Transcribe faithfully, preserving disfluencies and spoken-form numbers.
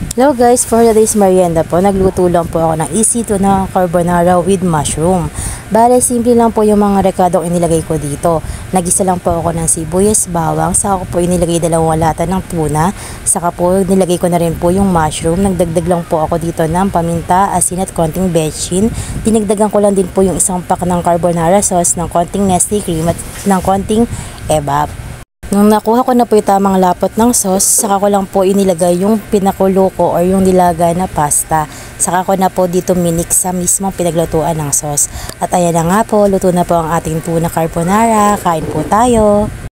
Hello guys, for today's merienda po, nagluto lang po ako ng easy tuna carbonara with mushroom. Bale, simple lang po yung mga rekadong inilagay ko dito. Nagisa lang po ako ng sibuyas, bawang, saka ko po inilagay dalawang lata ng tuna, saka po nilagay ko na rin po yung mushroom. Nagdagdag lang po ako dito ng paminta, asin at konting bechin. Dinagdagan ko lang din po yung isang pack ng carbonara sauce, ng konting Nestle cream at ng konting evap. Nung nakuha ko na po yung tamang lapot ng sauce, saka ko lang po inilagay yung pinakulo ko or yung nilaga na pasta. Saka ko na po dito minix sa mismong pinaglutuan ng sauce. At ayan na nga po, luto na po ang ating tuna carbonara. Kain po tayo!